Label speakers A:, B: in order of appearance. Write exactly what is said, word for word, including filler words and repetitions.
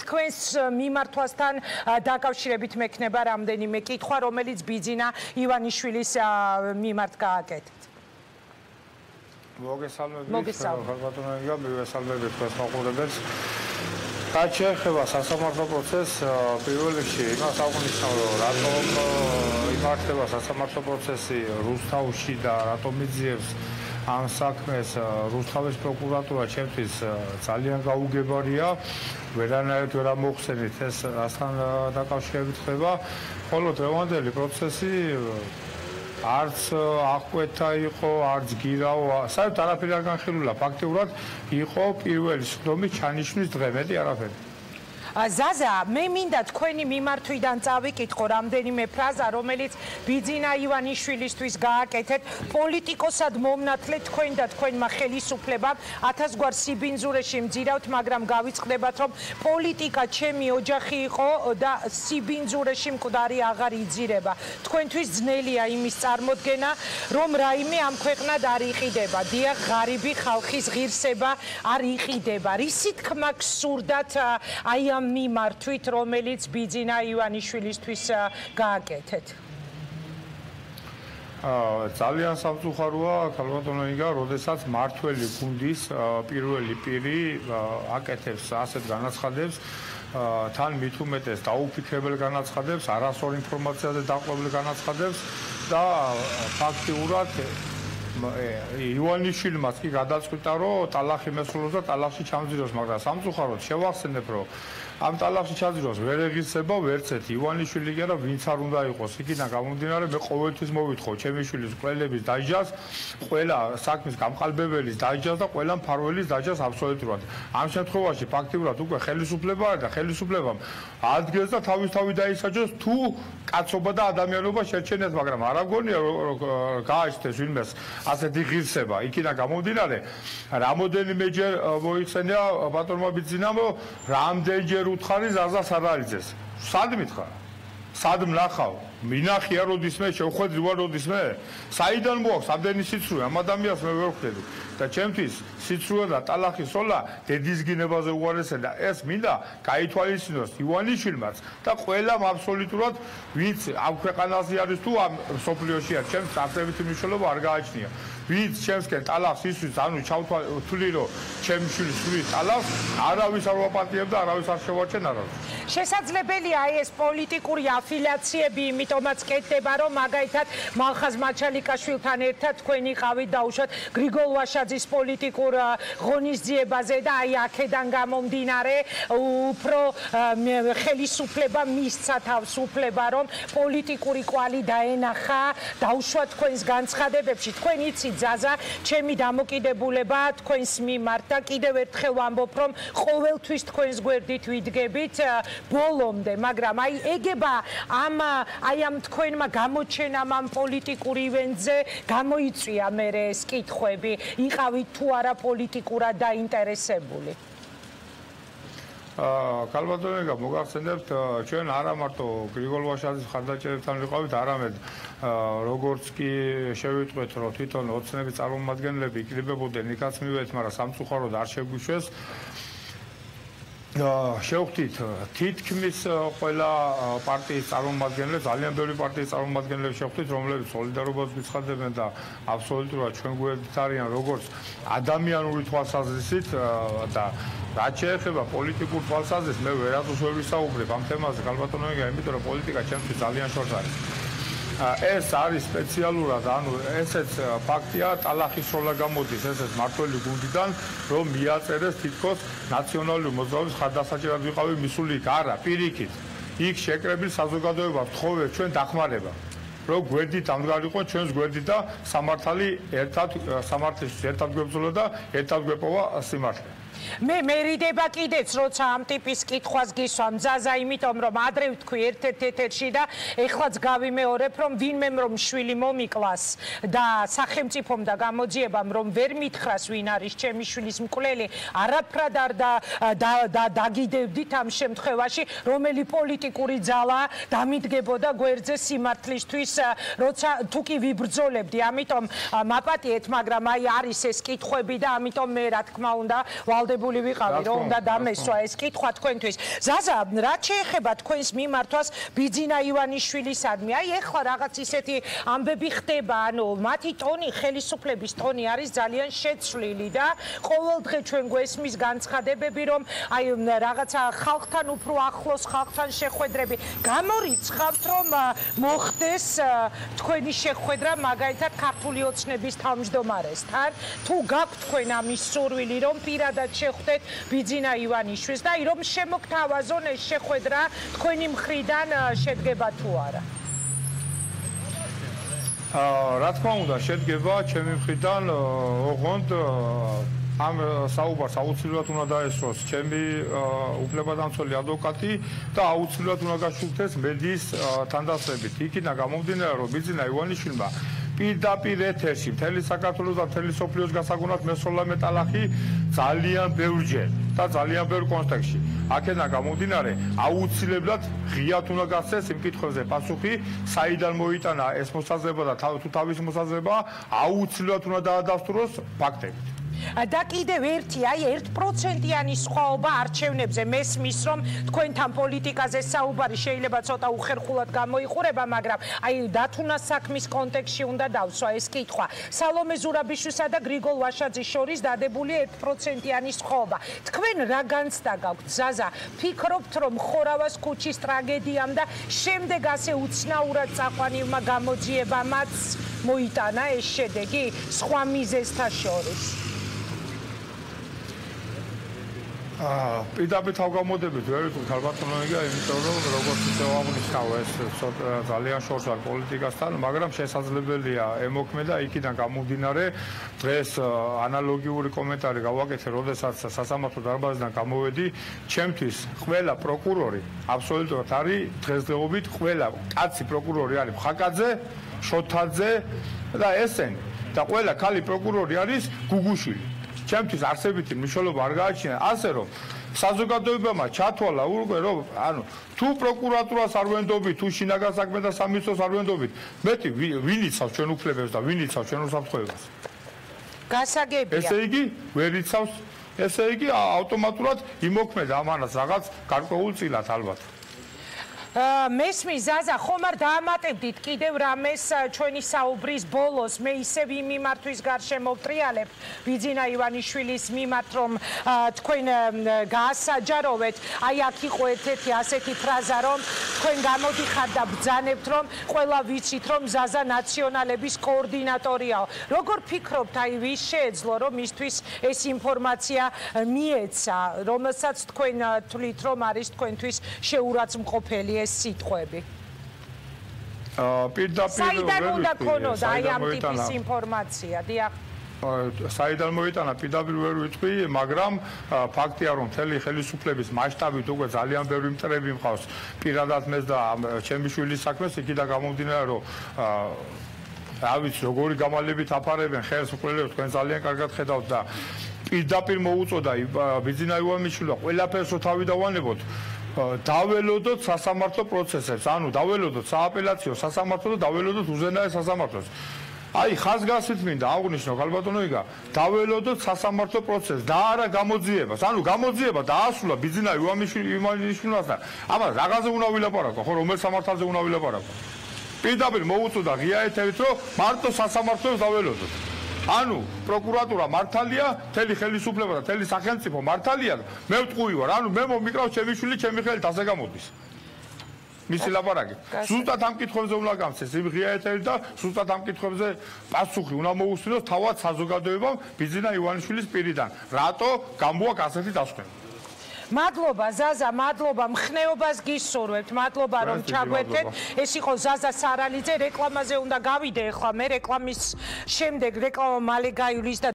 A: თქვენს მიმართვასთან დაკავშირებით მექნება რამდენიმე კითხვა, რომელიც ბიძინა ივანიშვილის მიმართ გააკეთეთ.
B: მოგესალმებით, ხალბატონო იგა, მივესალმებით თქვენს მაყურებელს. რაც შეეხება სასამართლო პროცესს, პირველ რიგში იმას აღნიშნავ, რატომ იმართება სასამართლო პროცესი რუსთავში და რატომ იძიებს ამ საქმეს რუსთავის პროკურატურა, ჩემთვის ძალიან გაუგებარია. ვერანაირად ვერ ამოხსენით ეს რასთან დაკავშირებით ხდება, ხოლო დღევანდელი პროცესი არც აღკვეთა იყო, არც გირავ, საერთოდ არაფერი არ განხილულა. ფაქტიურად იყო პირველი სხდომის ჩანიშვნის დღე, მეტი არაფერი.
A: ზაზა, მე მინდა თქვენი მიმართვიდან წავიკითხო რამდენიმე ფრაზა, რომელიც ბიძინა ივანიშვილისთვის გააკეთეთ. პოლიტიკოსად მომნათლეთ თქვენ და თქვენმა ხელისუფლებამ, ათასგვარ სიბინძურეში მძირავთ, მაგრამ გავიწყდებათ, რომ პოლიტიკა ჩემი ოჯახი იყო და სიბინძურეში მკვდარი აღარ იძირება. თქვენთვის ძნელია იმის წარმოდგენა, რომ რაიმე ამ ქვეყნად არ იყიდება. დიახ, ღარიბი ხალხის ღირსება არ იყიდება. რისი თქმა გსურდათ აი ამ მიმართვით, რომელიც ბიძინა ივანიშვილისთვის გააკეთეთ?
B: ძალიან სამწუხაროა, ხალბატონო იგა, როდესაც მართველი გუნდის პირველი პირი აკეთებს ასეთ განაცხადებს, თან მით უმეტეს დაუფიქრებელ განაცხადებს, არასწორ ინფორმაციაზე დაყრდნობილ განაცხადებს და ფაქტიურად ივანიშვილმაც კი გადაწყვიტა, რომ ტალახი მესრულოს და ტალახში ჩამძიროს, მაგრამ სამწუხაროდ შევახსენებ, რომ ამ ტალახში ჩაძიროს ვერ ეღირსება ვერცეთ ივანიშვილი კი არა, ვინც არ უნდა იყოს. იქიდან გამომდინარე, მე ყოველთვის მოვითხოვ ჩემი შვილის ყველების დაჯას, ყველა საქმის გამყალბებელის დაჯას და ყველა მფარველის დაჯას აბსოლუტურად. ამ შემთხვევაში ფაქტიურად უკვე ხელისუფლება და ხელისუფლებამ ადგენს და თავისთავად დაისაჯოს თუ კაცობა და ადამიანობა შერჩენეს, მაგრამ არ აგონია გააჩნდეს ვინმეს ასეთი ღირსება. იქიდან გამომდინარე, რამოდენიმეჯერ მოიხსენია ბატონმა ბიძინამ, რამდენჯერ უთხარი ზაზას არ არიძეს. სად მითხარ? სად მნახავ? მინახია როდისმე, შევხვედრი ვარ როდისმე? საიდან მოაქვს ამდენი სიცრუე? ამ ადამიანს მე ვერ ხვდები. და ჩემთვის სიცრუე და ტალახის სოლა დედის გინებაზე უარესია და ეს მინდა გაითვალისწინოს ივანიშვილმაც და ყველამ აბსოლუტურად, ვინც ამ ქვეყანაზე არის თუ ამ სოფლიოში არის, ჩემს არცერთი მნიშვნელობა არ გააჩნია. ვინც ჩემსკენ ტალახს ისვის, ანუ ჩავთვლი, რომ ჩემი შვილი სვლის ტალახს, არავის არ ვაპატიებ და არავის არ შევარჩენ არავის.
A: შესაძლებელია ეს პოლიტიკური აფილიაციები, იმიტომაც კეთდება, რომ მაგალითად მალხაზ მაჩალიკაშვილთან ერთად თქვენი ყავით დაუშვათ გრიგოლ ვაშაძის პოლიტიკურ ღონისძიებაზე და აი აქედან გამომდინარე უფრო ხელისუფლება მისცა თავს უფლება, რომ პოლიტიკური კვალი დაენახა დაუშვათ თქვენს განცხადებებში. თქვენ იცით ზაზა, ჩემი დამოკიდებულება თქვენს მიმართ და კიდევ ერთხელ ვამბობ, რომ ყოველთვის თქვენს გვერდით ვიდგებით ბოლომდე, მაგრამ აი ეგება ამ აი ამ თქვენმა გამოჩენამ ამ პოლიტიკურ ივენტზე გამოიწვია მერე ეს კითხვები, იყავით თუ არა პოლიტიკურად დაინტერესებული?
B: ხალბატონო, მოგახსენებთ, ჩვენ არა მარტო გრიგოლ ვაშაძის მხარდაჭერებთან ვიყავით, არამედ როგორც კი შევიტყვეთ, რომ თვითონ ოცნების წარმომადგენლები იკრიბებოდნენ, იქაც მივედით, მაგრამ სამწუხაროდ არ შეგვიშვეს. შევხვდით თითქმის ყველა პარტიის წარმომადგენლებს, ძალიან ბევრი პარტიის წარმომადგენლებს შევხვდით, რომლებიც სოლიდარობას გიცხადებენ და აბსოლუტურად ჩვენ გვერდით არიან როგორც ადამიანური თვალსაზრისით და რაც შეეხება პოლიტიკურ თვალსაზრისით, მე ვერასდროს ვერ ვისაუბრებ ამ თემაზე, ხალბატონო იგა, იმიტომ რომ პოლიტიკა ჩემთვის ძალიან შორს არის. ეს არის სპეციალურად, ანუ ესეც ფაქტია, ტალახის სროლა გამოდის ესეც მართველი გუნდიდან, რომ მიაწერეს თითქოს ნაციონალური მოძრაობის ხარდასაჭერად ვიყავი მისული იქ. არა, პირიქით. იქ შეკრებილ საზოგადოებას ვთხოვეთ ჩვენ დახმარება. რომ გვერდით ამდგარიყო ჩვენს გვერდით და სამართალი ერთად სამართლისთვის ერთად გვებრძოლა და ერთად გვეპოვა სიმართლე.
A: მე მერიდება კიდეც, როცა ამ ტიპის კითხვას გისვამ ზაზა, იმიტომ რომ ადრე ვთქვი ერთ-ერთ ეთერში და ეხლაც გავიმეორებ, რომ ვინმემ რომ შვილი მომიკლას და სახელმწიფომ და გამოძიებამ რომ ვერ მითხრას ვინ არის ჩემი შვილის მკვლელი, არაფრად არ დაგიდევდით ამ შემთხვევაში, რომელი პოლიტიკური ძალა დამიდგებოდა გვერდზე სიმართლისთვის, როცა თუ კი ვიბრძოლებდი. ამიტომ მაპატიეთ, მაგრამ აი არის ეს კითხვები და ამიტომ მე რა თქმა უნდა ვალდებული ვიყავი რომ უნდა დამესვა ეს კითხვა თქვენთვის. ზაზა, რაც შეეხება თქვენს მიმართვას ბიძინა ივანიშვილისადმი, აი ეხლა რაღაც ისეთი ამბები ხდება, ანუ მათი ტონი, ხელისუფლების ტონი არის ძალიან შეცვლილი და ყოველდღე ჩვენ გვესმის განცხადებები, რომ აი რაღაცა ხალხთან უფრო ახლოს, ხალხთან შეხვედრები. გამორიცხავთ, რომ მოხდეს თქვენი შეხვედრა მაგალითად ქართული ოცნების თავმჯდომარესთან, თუ გაქვთ თქვენ ამის სურვილი, რომ პირადად შეხვდეთ ბიძინა ივანიშვილს და რომ შემოგთავაზონ ეს შეხვედრა თქვენი მხრიდან შედგება თუ არა?
B: რა თქმა უნდა, შედგება ჩემი მხრიდან, ოღონდ ამ საუბარს აუცილებლად უნდა დაესწროს ჩემი უფლებადამცველი ადვოკატი და აუცილებლად უნდა გაშუქდეს მედიის თანდასწრებით. იქიდან გამომდინარე, რომ ბიძინა ივანიშვილმა პირდაპირ ეთერში მთელი საქართველოს და მთელი სოფლიოს გასაგონად მესროლამე ტალახი ძალიან ბევრჯერ და ძალიან ბევრ კონტექსტში. აქედან გამომდინარე, აუცილებლად ღიად უნდა გასცეს იმ კითხვებზე პასუხი, საიდან მოიტანა ეს მოსაზრება და თუ თავის მოსაზრება აუცილებლად უნდა დაადასტუროს ფაქტებით.
A: და კიდევ ერთი, აი ერთ პროცენტიანი სხვაობა არჩევნებზე მესმის, რომ თქვენთან პოლიტიკაზე საუბარი შეიძლება ცოტა უხერხულად გამოიყურება, მაგრამ აი დათუნა საქმის კონტექსტში უნდა დავსვა ეს კითხვა. სალომე ზურაბიშვილსა და გრიგოლ ვაშაძის შორის დადებული ერთ პროცენტიანი სხვაობა. თქვენ რა განცდა გაქვთ, ზაზა? ფიქრობთ, რომ ხორავას ქუჩის ტრაგედიამ და შემდეგ ასე უცნაურად წაყვანილმა გამოძიებამაც მოიტანა ეს შედეგი სხვა მიზეზთა შორის?
B: პირდაპირ თავგამოდებით ვერ ვიტყვი ქალბატონია, იმიტომ რომ როგორც ისე აღნიშნავ ეს ძალიან შორს არ პოლიტიკასთან, მაგრამ შესაძლებელია ემოქმედა იქიდან გამომდინარე დღეს ანალოგიური კომენტარი გავაკეთე, როდესაც სასამართლო დარბაზიდან გამოვედი, ჩემთვის ყველა პროკურორი აბსოლუტურად არის დღესდღეობით ყველა კაცი პროკურორი არის ხაკაძე, შოთაძე და ესენი და ყველა ქალი პროკურორი არის გუგუშვილი. ჩემთვის არსებითი მნიშვნელობა არ გააჩნია, ასე რომ საზოგადოებამ ჩათვალა უკვე რომ ანუ თუ პროკურატურას არ ვენდობით, თუ შინაგან საქმეთა და სამინისტროს არ ვენდობით, მეტი ვინ იცავს ჩვენ უფლებებს და ვინ იცავს ჩვენ უსაფრთხოებას?
A: გასაგებია.
B: ესე იგი, ვერ იცავს, ესე იგი ავტომატურად იმოქმედა ამანაც რაღაც გარკვეულ წილად ალბათ.
A: მესმის ზაზა, ხომ არ დაამატებდით კიდევ რამეს ჩვენი საუბრის ბოლოს, მე ისევ იმ მიმართვის გარშემო ვტრიალებ ბიძინა ივანიშვილის მიმართ, რომ თქვენ გაასაჯაროვეთ, აი აქ იყო ერთ-ერთი ასეთი ფრაზა, რომ თქვენ გამოდიხართ და ბრძანებთ, რომ ყველა ვიცით, რომ ზაზა ნაციონალების კოორდინატორიაო. როგორ ფიქრობთ, აი ვის შეეძლო, რომ მისთვის ეს ინფორმაცია მიეცა, რომელსაც თქვენ თვლით, რომ არის თქვენთვის შეურაცხმყოფელი ეს სიტყვები?
B: პირდაპირ
A: საიდან უნდა ქონოდა აი ამ ტიპის ინფორმაცია? დიახ.
B: საიდან მოიტანა პირდაპირ ვერ ვიტყვი, მაგრამ ფაქტია, რომ მთელი ხელისუფლების მასშტაბით უკვე ძალიან ბევრი მტრები მყავს პირადად მეც და ჩემი შვილის საქმეს, იქიდან გამომდინარე, რომ რა ვიცი, როგორი გამალებით აფარებენ ხელს მკვლელებს, თქვენ ძალიან კარგად ხედავთ და პირდაპირ მოუწოდა ბიძინა ივანიშვილმა ყველაფერს თავი დავანებოთ. დაველოდოთ სასამართლო პროცესებს, ანუ დაველოდოთ სააპელაციო სასამართლო და დაველოდოთ უზენაეს სასამართლოს. აი, ხაზგასით მინდა აღვნიშნო ქალბატონოიგა, დაველოდოთ სასამართლო პროცესს და არა გამოძიებას. ანუ გამოძიება დაასრულა ბიძინა ივანიშვილასთან. ამას რაღაცზე უნდა ვილაპარაკო, ხო, რომელ სამართალზე უნდა ვილაპარაკო? პირდაპირ მოუწოდა ღია ეთერით, რომ მარტო სასამართლოს დაველოდოთ. ანუ პროკურატურა მართალია, მთელი ხელისუფლება და მთელი სახელმწიფო მართალია, მე ვტყუი ვარ, ანუ მე მომიკრავს ჩემი შვილი ჩემი ხელით ასე გამოდის. მისი ლაპარაკი. ზუსტად ამ კითხვებზე უნდა გამცეს იმ ღია ეთერი და ზუსტად ამ კითხვებზე პასუხი უნდა მოუსმინოს თავად საზოგადოებამ ბიძინა ივანიშვილის პირიდან. რატო გამოაქვს ასეთი დასკვნა?
A: მადლობა ზაზა, მადლობა, მხნეობას გისურვებთ, მადლობა რომ ჩაგვერთეთ. ეს იყო ზაზა სარალიძე, რეკლამაზე უნდა გავიდე ახლა, მე რეკლამის შემდეგ რეკლამა მალე გაივლის და